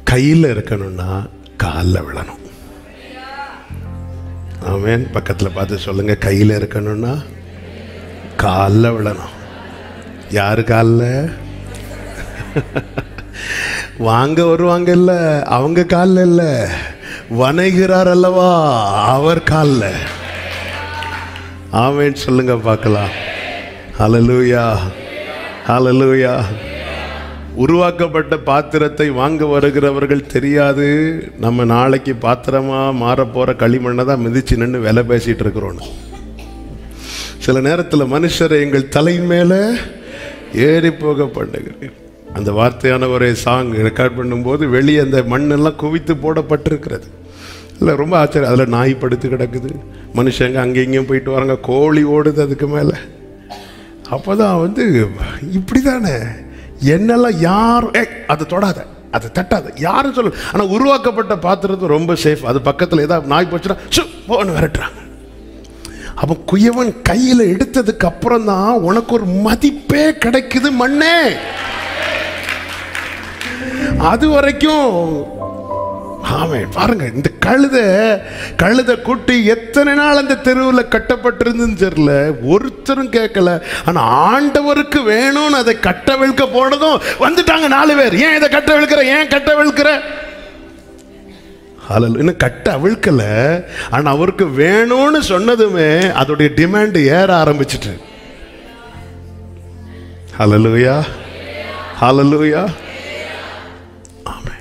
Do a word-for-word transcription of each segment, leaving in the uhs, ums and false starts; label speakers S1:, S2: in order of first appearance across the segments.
S1: கையில் இருக்கணும்னா காலில் விழணும். ஆமென். பக்கத்தில் பார்த்து சொல்லுங்க, கையில் இருக்கணும்னா காலில் விழணும். யாரு காலில்? வாங்க வருவாங்க இல்ல, அவங்க காலில் இல்ல, வணைகிறார் அல்லவா அவர் காலில். ஆமென் சொல்லுங்க பார்க்கலாம். ஹல்லேலூயா, ஹல்லேலூயா. உருவாக்கப்பட்ட பாத்திரத்தை வாங்க வருகிறவர்கள் தெரியாது நம்ம நாளைக்கு பாத்திரமா மாற போற களிமண்ணை தான் மிதிச்சு நின்று விலை பேசிட்டு இருக்கிறோம். சில நேரத்தில் மனுஷரை எங்கள் தலை மேல ஏறி போக பண்ணுகிறேன். அந்த வார்த்தையான ஒரு சாங் ரெக்கார்ட் பண்ணும்போது வெளியே அந்த மண்ணெல்லாம் குவித்து போடப்பட்டிருக்கிறது. இல்லை ரொம்ப ஆச்சரியம். அதில் நாய் படுத்து கிடக்குது, மனுஷங்க அங்கே இங்கேயும் போயிட்டு வராங்க, கோழி ஓடுது அதுக்கு மேலே. அப்போ தான் வந்து இப்படி தானே என்னெல்லாம் யாரும் ஏ அதை தொடாத, அதை தட்டாத, யாரும் சொல்லு. ஆனால் உருவாக்கப்பட்ட பாத்திரத்தை ரொம்ப சேஃப். அது பக்கத்தில் ஏதாவது நாய் போச்சுன்னா சு போன்னு விரட்டுறாங்க. அப்போ குயவன் கையில் எடுத்ததுக்கு அப்புறம் தான் உனக்கு ஒரு மதிப்பே கிடைக்குது மண்ணே. அது வரைக்கும் ஆமென். பாருங்க, இந்த கழுத கழுத குட்டி எத்தனை நாள் அந்த தெருவில் கட்டப்பட்டிருந்துன்னு தெரியல, ஒருத்தரும் கேட்கல. ஆனா ஆண்டவருக்கு வேணும்னு அதை கட்ட விழ்க்க போனதும் வந்துட்டாங்க நாலு பேர். ஏன் இதை கட்ட விழ்க்கிற, ஏன் கட்ட விழ்க்கிற? இன்னும் கட்ட அவிழ்க்கல, ஆனா அவருக்கு வேணும்னு சொன்னதுமே அதோடைய டிமாண்ட் ஏற ஆரம்பிச்சிட்டு. ஹல்லேலூயா, ஹல்லேலூயா. ஆமென்,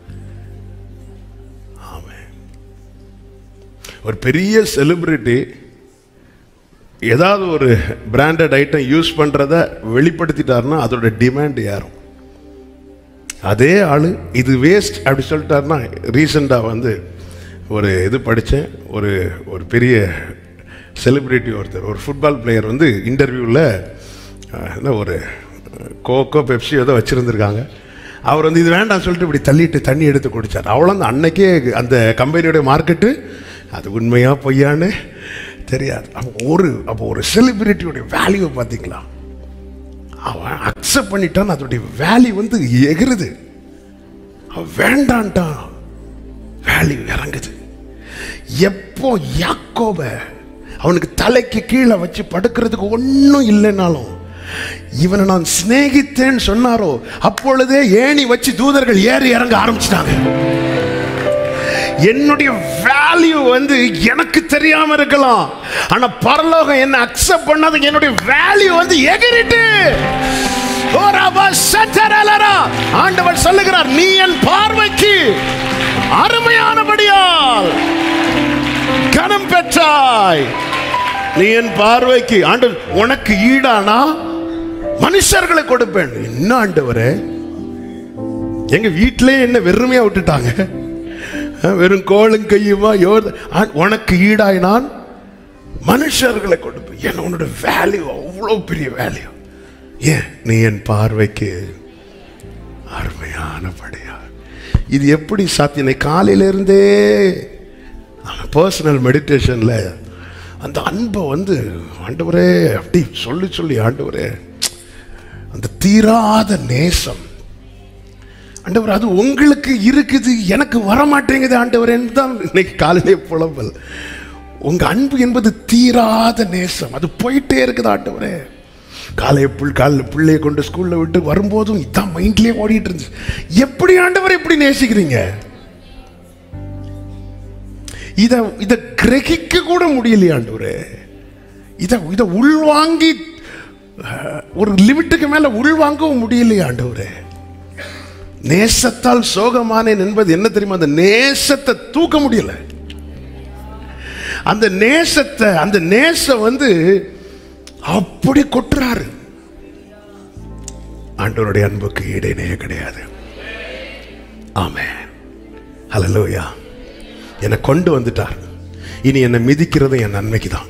S1: ஆமென். ஒரு பெரிய செலிபிரிட்டி ஏதாவது ஒரு பிராண்டட் ஐட்டம் யூஸ் பண்றத வெளிப்படுத்திட்டாருன்னா அதோட டிமாண்ட் ஏறும். அதே ஆள் இது வேஸ்ட் அப்படி சொல்லிட்டாருன்னா, ரீசெண்டாக வந்து ஒரு இது படித்தேன். ஒரு ஒரு பெரிய செலிப்ரிட்டி ஒருத்தர், ஒரு ஃபுட்பால் பிளேயர் வந்து இன்டர்வியூவில் என்ன ஒரு கோகோ பெப்சி ஏதோ வச்சுருந்துருக்காங்க. அவர் வந்து இது வேண்டாம் சொல்லிட்டு இப்படி தள்ளிட்டு தண்ணி எடுத்து குடித்தார். அவ்வளோ அந்த அன்னைக்கே அந்த கம்பெனியோடைய மார்க்கெட்டு அது உண்மையாக பொய்யான்னு தெரியாது. அப்போ ஒரு அப்போ ஒரு செலிப்ரிட்டியோடைய வேல்யூ பார்த்தீங்களா, அவன் அக்செப்ட் பண்ணிட்டான், அதோடைய வேல்யூ வந்து எகிருது. அவன் வேண்டான்ட்டான், வேல்யூ இறங்குது. எப்போ யாக்கோப அவனுக்கு தலைக்கு கீழே வச்சு படுக்கிறதுக்கு ஒன்றும் இல்லைனாலும் இவனை நான் சிநேகித்தேன்னு சொன்னாரோ அப்பொழுதே ஏணி வச்சு தூதர்கள் ஏறி இறங்க ஆரம்பிச்சிட்டாங்க. என்னுடைய வேல்யூ வந்து எனக்கு தெரியாம இருக்கலாம், ஆனா பரலோகம் என்ன அக்செப்ட் பண்ணாது. என்னுடைய வேல்யூ வந்து எகிரிட்டு ஆண்டவர் சொல்லுகிறார், நீ என் பார்வைக்கு அருமையானபடியால் கனம் பெற்றாய். நீ என் பார்வைக்கு ஆண்டவர் உனக்கு ஈடானா மனுஷர்களை கொடுப்பேன். என்ன ஆண்டவரே, எங்க வீட்டிலே என்ன வெறுமையா விட்டுட்டாங்க, வெறும் கோளும் கையுமா. உனக்கு ஈடாய் நான் மனுஷர்களை கொடுப்பேன். ஏன்னா உன்னோட வேல்யூ அவ்வளோ பெரிய வேல்யூ. ஏன் நீ என் பார்வைக்கு அருமையானபடியா. இது எப்படி சாத்தியம்? காலையிலிருந்தே பர்சனல் மெடிடேஷன்ல அந்த அன்பை வந்து ஆண்டவரே அப்படி சொல்லி சொல்லி ஆண்டவரே அந்த தீராத நேசம் ஆண்டவர் அது உங்களுக்கு இருக்குது, எனக்கு வரமாட்டேங்குது ஆண்டவர் தான் இன்னைக்கு காலையிலே புலம்பல். உங்க அன்பு என்பது தீராத நேசம், அது போயிட்டே இருக்குது ஆண்டவரே. காலையை புல் காலையில் பிள்ளையை கொண்டு ஸ்கூல்ல விட்டு வரும்போதும் இதான் மைண்ட்லயே ஓடிட்டு இருந்துச்சு. எப்படி ஆண்டவர் எப்படி நேசிக்கிறீங்க? இத இத கிரகிக்க கூட முடியலையா ஆண்டவரே? இத இத உள்வாங்கி ஒரு லிமிட்டுக்கு மேல உள்வாங்கவும் முடியலையா ஆண்டவரே? நேசத்தால் சோகமானேன் என்பது என்ன தெரியுமா? அந்த நேசத்தை தூக்க முடியல. அந்த நேசத்தை அந்த நேசம் வந்து அப்படி கொட்டுறாரு. ஆண்டவருடைய அன்புக்கு ஈடே கிடையாது. ஆமென், ஹல்லேலூயா. என்னை கொண்டு வந்துட்டார், இனி என்னை மிதிக்கிறது என் நன்மைக்கு தான்.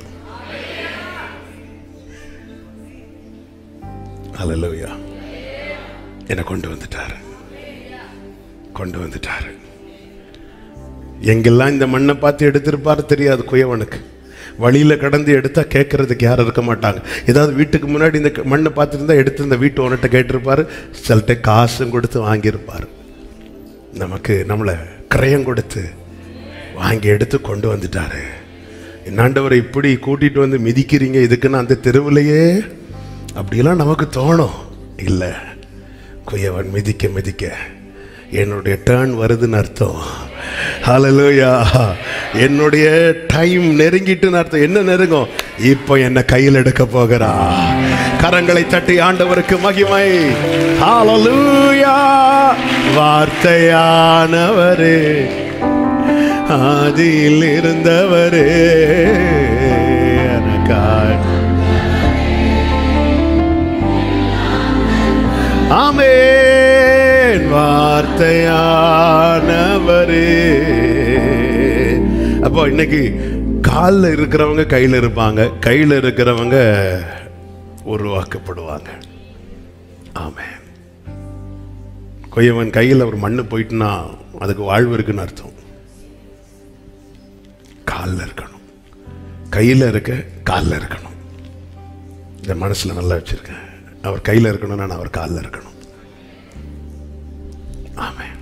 S1: ஹல்லேலூயா. என்னை கொண்டு வந்துட்டார், கொண்டு வந்துட்டார். எங்கெல்லாம் இந்த மண்ணை பார்த்து எடுத்திருப்பாரு தெரியாது குயவனுக்கு. வழியில கடந்து எடுத்தா கேட்கறதுக்கு யாரும் இருக்க மாட்டாங்க. ஏதாவது வீட்டுக்கு முன்னாடி இந்த மண்ணை பார்த்துருந்தா எடுத்து இந்த வீட்டு ஓனர்கிட்ட கேட்டிருப்பாரு, சிலட்ட காசும் கொடுத்து வாங்கியிருப்பாரு. நமக்கு நம்மளை கிரயம் கொடுத்து வாங்கி எடுத்து கொண்டு வந்துட்டாரு. என்னாண்டவரை இப்படி கூட்டிட்டு வந்து மிதிக்கிறீங்க, இதுக்குன்னு அந்த தெருவிலையே அப்படிலாம் நமக்கு தோணும். இல்லை, குயவன் மிதிக்க மிதிக்க என்னுடைய டர்ன் வருதுன்னு அர்த்தம். ஹல்லேலூயா. என்னுடைய டைம் நெருங்கிட்டுன்னு அர்த்தம். என்ன நெருங்கும்? இப்போ என்ன கையில் எடுக்க போகிறா. கரங்களை தட்டி ஆண்டவருக்கு மகிமை. ஹல்லேலூயா. வார்த்தையானவரே, ஆதியில் இருந்தவரே, ஆமென். வார்த்தையானவரே. அப்போ இன்னைக்கு காலில் இருக்கிறவங்க கையில் இருப்பாங்க, கையில் இருக்கிறவங்க உருவாக்கப்படுவாங்க. ஆமென். கொய்யவன் கையில் ஒரு மண்ணு போயிட்டுனா அதுக்கு வாழ்வு இருக்குன்னு அர்த்தம். காலில் இருக்கணும், கையில் இருக்க காலில் இருக்கணும். இந்த மனசில் நல்லா வச்சிருக்கேன். அவர் கையில் இருக்கணும், நான் அவர் காலில் இருக்கணும். ஆமென்.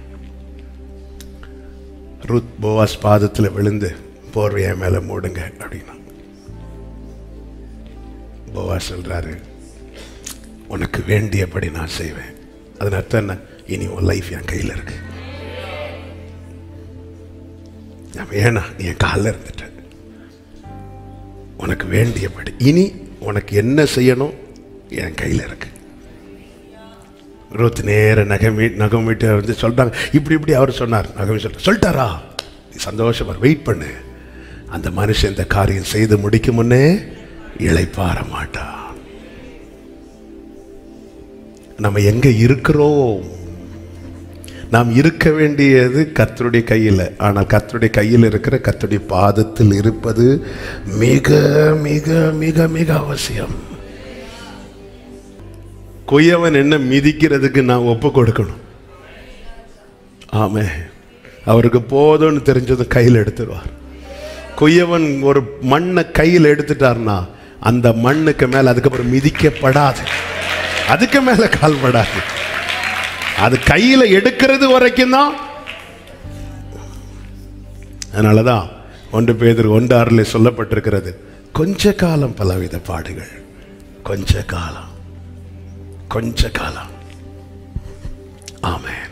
S1: ரூத் போவாஸ் பாதத்தில் விழுந்து போர்வையை மேலே மூடுங்க அப்படின்னா போவாஸ் சொல்றாரு, உனக்கு வேண்டியபடி நான் செய்வேன். அதன் அர்த்தம் என்ன? இனி உன் லைஃப் என் கையில் இருக்கு. ஏன்னா நீ என் காலில் இருந்துட்ட. உனக்கு வேண்டியபடி இனி உனக்கு என்ன செய்யணும் என் கையில் இருக்கு. ரூத் நேர நகமி நகமிட்டு வந்து சொல்றாங்க, இப்படி இப்படி அவர் சொன்னார். நகமி சொல்ற சொல்லிட்டாரா? சந்தோஷமா வெயிட் பண்ணு. அந்த மனுஷன் இந்த காரியம் செய்து முடிக்கும் முன்னே இளைப்பாற மாட்டான். நம்ம எங்க இருக்கிறோம்? நாம் இருக்க வேண்டியது கர்த்தருடைய கையில். ஆனால் கர்த்தருடைய கையில் இருக்கிற கர்த்தருடைய பாதத்தில் இருப்பது மிக மிக மிக மிக அவசியம். கொய்யவன் என்ன மிதிக்கிறதுக்கு நான் ஒப்பு கொடுக்கணும். ஆமே, அவருக்கு போதும்னு தெரிஞ்சது கையில் எடுத்துருவார். கொய்யவன் ஒரு மண்ணை கையில் எடுத்துட்டார்னா அந்த மண்ணுக்கு மேல அதுக்கப்புறம் மிதிக்கப்படாது, அதுக்கு மேல கால் படாது. அது கையில எடுக்கிறது வரைக்கும் தான். அதனாலதான் ஒன்று பேதுரு ஒன்று ஆறுல சொல்லப்பட்டிருக்கிறது, கொஞ்ச காலம் பலவித பாடுகள், கொஞ்ச காலம் கொஞ்ச காலம். ஆமென்.